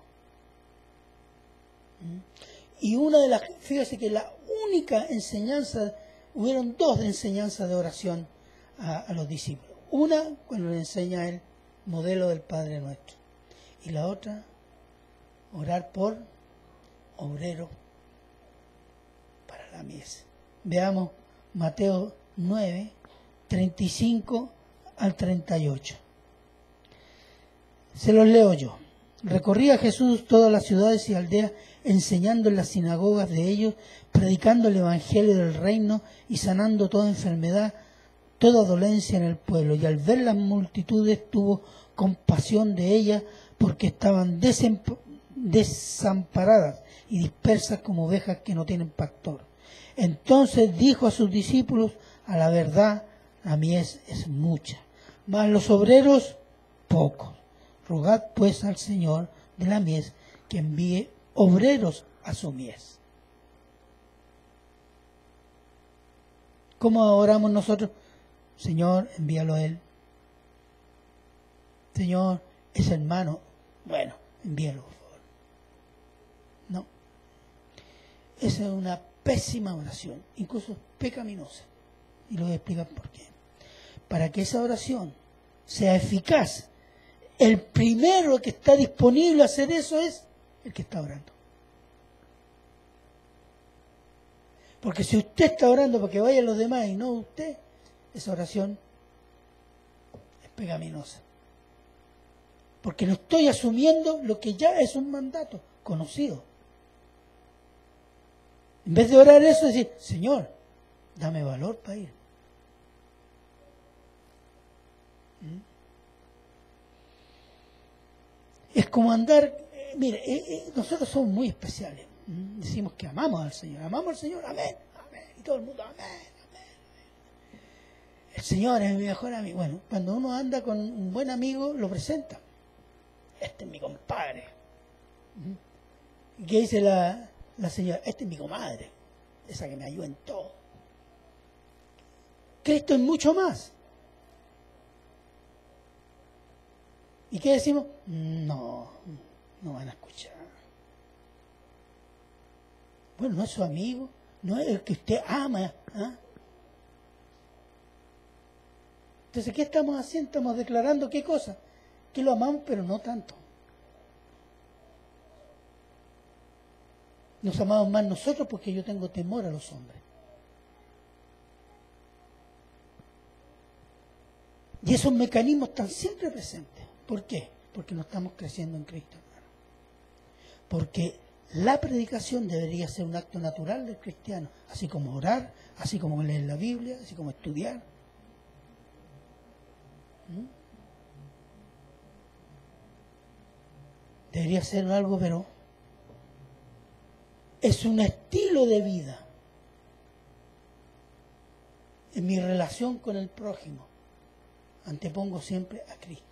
¿Mm? Y una de las, fíjese que la única enseñanza, hubieron dos de enseñanza de oración a, a los discípulos. Una, cuando le enseña el modelo del Padre Nuestro. Y la otra, orar por obreros para la mies. Veamos Mateo nueve, treinta y cinco al treinta y ocho. Se los leo yo. Recorría Jesús todas las ciudades y aldeas, enseñando en las sinagogas de ellos, predicando el evangelio del reino y sanando toda enfermedad, toda dolencia en el pueblo. Y al ver las multitudes tuvo compasión de ellas, porque estaban desamparadas y dispersas como ovejas que no tienen pastor. Entonces dijo a sus discípulos: a la verdad, la mies es mucha, mas los obreros pocos. Rogad pues al Señor de la mies que envíe obreros a su mies. ¿Cómo oramos nosotros? Señor, envíalo a él. Señor, ese hermano, bueno, envíalo por favor. No, esa es una pésima oración, incluso pecaminosa. Y lo voy a explicar por qué. Para que esa oración sea eficaz, el primero que está disponible a hacer eso es el que está orando. Porque si usted está orando para que vayan los demás y no usted, esa oración es pecaminosa. Porque no estoy asumiendo lo que ya es un mandato conocido. En vez de orar eso, decir, Señor, dame valor para ir. ¿Mm? Es como andar, eh, mire, eh, eh, nosotros somos muy especiales. ¿Mm? Decimos que amamos al Señor, amamos al Señor, amén, amén. Y todo el mundo, amén, amén. El Señor es mi mejor amigo. Bueno, cuando uno anda con un buen amigo, lo presenta. Este es mi compadre. ¿Mm? ¿Y qué dice la, la señora? Este es mi comadre, esa que me ayuda en todo. Cristo es mucho más. ¿Y qué decimos? No, no van a escuchar. Bueno, no es su amigo, no es el que usted ama. ¿eh? Entonces, ¿qué estamos haciendo? Estamos declarando qué cosa, que lo amamos, pero no tanto. Nos amamos más nosotros porque yo tengo temor a los hombres. Y esos mecanismos están siempre presentes. ¿Por qué? Porque no estamos creciendo en Cristo, hermano. Porque la predicación debería ser un acto natural del cristiano, así como orar, así como leer la Biblia, así como estudiar. ¿Mm? Debería ser algo, pero es un estilo de vida en mi relación con el prójimo. Antepongo siempre a Cristo.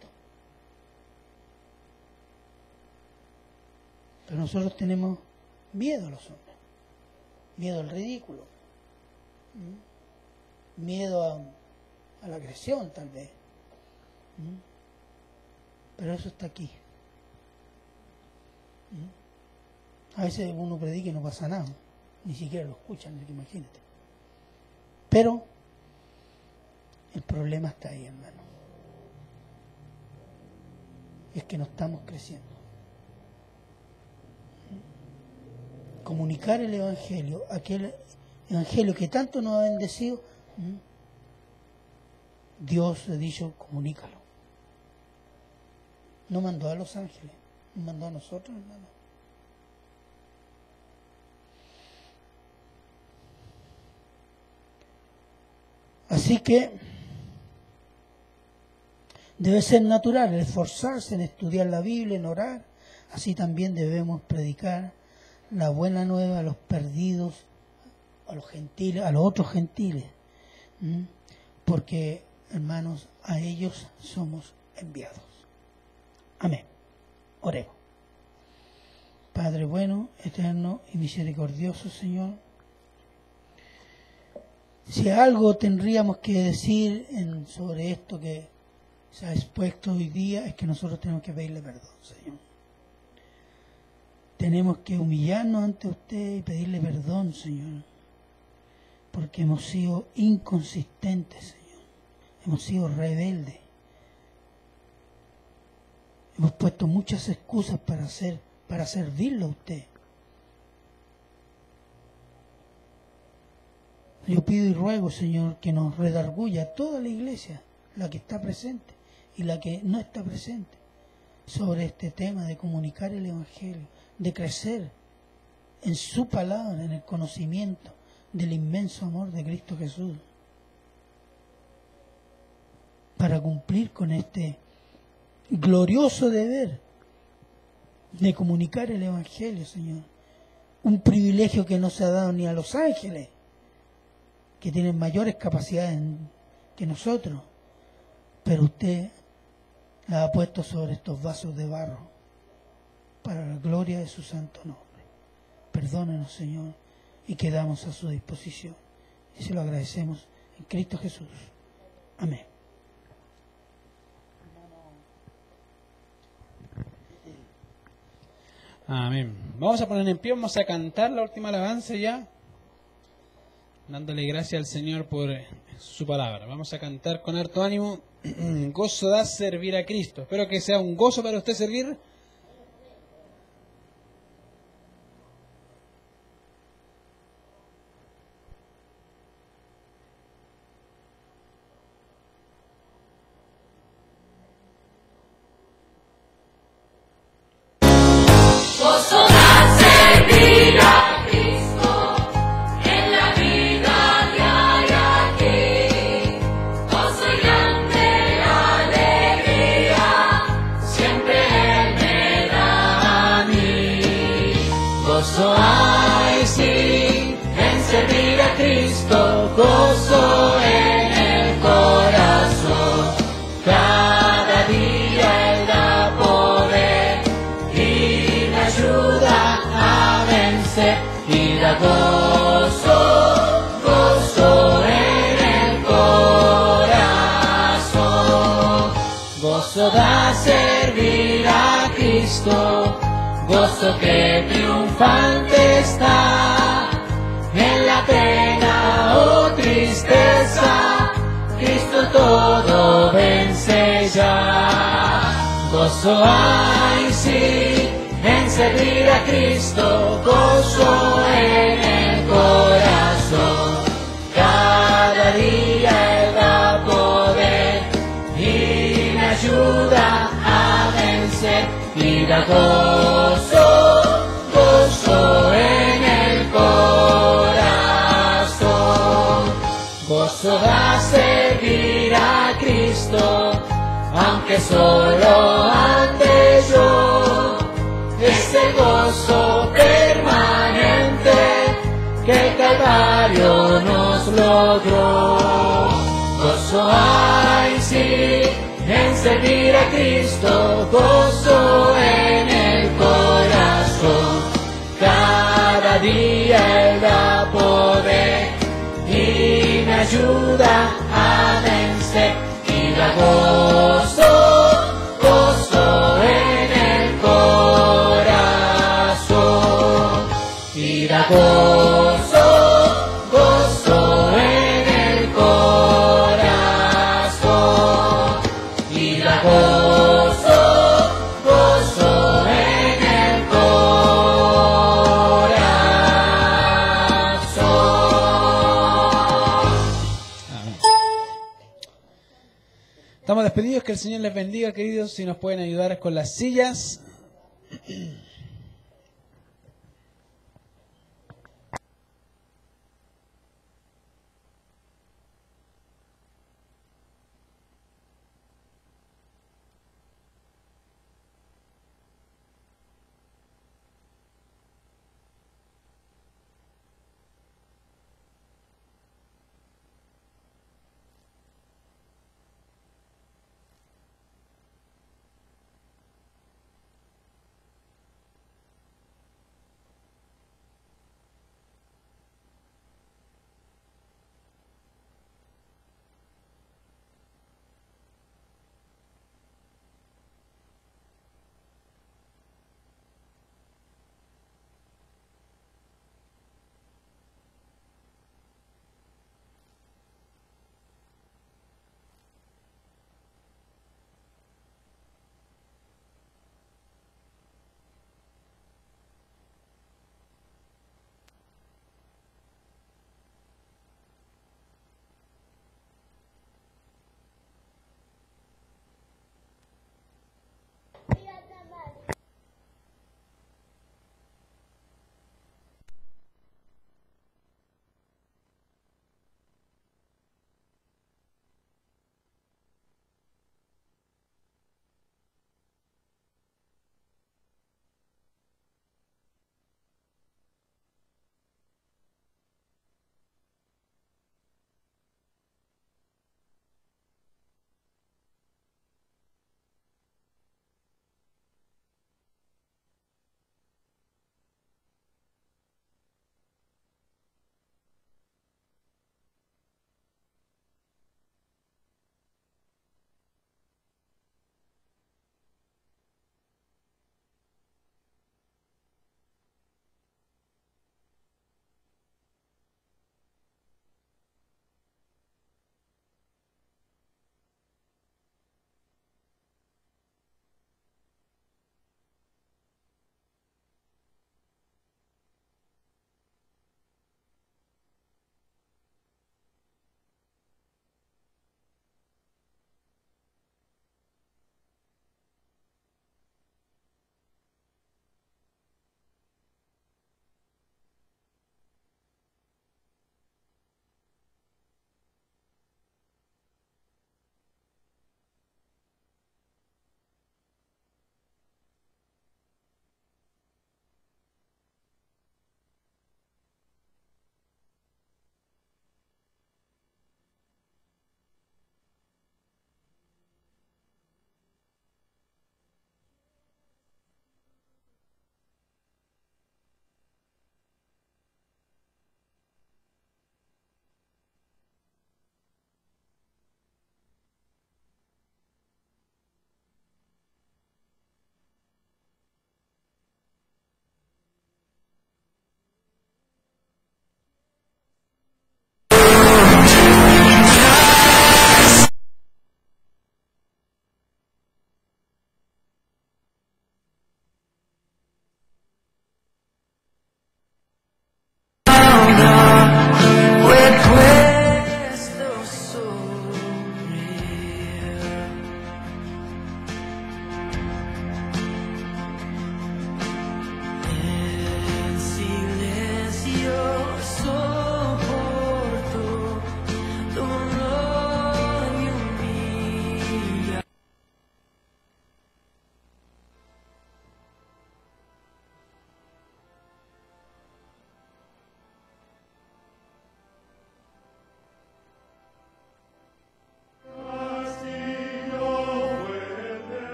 Pero nosotros tenemos miedo a los hombres, miedo al ridículo, ¿Mm? miedo a, a la agresión tal vez. ¿Mm? Pero eso está aquí. ¿Mm? A veces uno predica y no pasa nada, ni siquiera lo escuchan, imagínate. Pero el problema está ahí, hermano. Es que no estamos creciendo. Comunicar el Evangelio, aquel Evangelio que tanto nos ha bendecido, ¿Mm? Dios ha dicho, comunícalo. No mandó a los ángeles, nos mandó a nosotros, hermano. Así que debe ser natural el esforzarse en estudiar la Biblia, en orar. Así también debemos predicar la buena nueva a los perdidos, a los gentiles, a los otros gentiles. ¿Mm? Porque, hermanos, a ellos somos enviados. Amén. Oremos. Padre bueno, eterno y misericordioso, Señor, si algo tendríamos que decir en, sobre esto que se ha expuesto hoy día, es que nosotros tenemos que pedirle perdón, Señor. Tenemos que humillarnos ante usted y pedirle perdón, Señor, porque hemos sido inconsistentes, Señor. Hemos sido rebeldes. Hemos puesto muchas excusas para hacer, para servirlo a usted. Yo pido y ruego, Señor, que nos redarguya toda la iglesia, la que está presente y la que no está presente, sobre este tema de comunicar el Evangelio, de crecer en su palabra, en el conocimiento del inmenso amor de Cristo Jesús, para cumplir con este glorioso deber de comunicar el Evangelio, Señor. Un privilegio que no se ha dado ni a los ángeles, que tienen mayores capacidades que nosotros, pero usted la ha puesto sobre estos vasos de barro para la gloria de su santo nombre. Perdónenos, Señor, y quedamos a su disposición. Y se lo agradecemos en Cristo Jesús. Amén. Amén. Vamos a poner en pie, vamos a cantar la última alabanza ya, dándole gracias al Señor por su palabra. Vamos a cantar con harto ánimo. Gozo da servir a Cristo. Espero que sea un gozo para usted servir. Gozo da servir a Cristo en la vida diaria aquí. Gozo y grande alegría siempre Él me da a mí. Gozo hay sí en servir a Cristo, gozo en el corazón. Cada día Él da poder y me ayuda a vencer y da gozo, gozo en el corazón. Gozo da servir a Cristo, gozo que triunfante está en la pena o tristeza. Cristo todo vence ya. Gozo hay sí en servir a Cristo, gozo en el corazón. Cada día Él da poder y me ayuda a vencer y da gozo, gozo en el corazón. Gozo da servir a Cristo, aunque solo ande yo, es el gozo permanente que el Calvario nos logró. Gozo hay sí en servir a Cristo, gozo en el corazón. Cada día Él da poder y me ayuda a vencer y da gozo, gozo en el corazón. Y da gozo, gozo en el corazón. Y da gozo, gozo en el corazón. Estamos despedidos, que el Señor les bendiga, queridos. Si nos pueden ayudar con las sillas.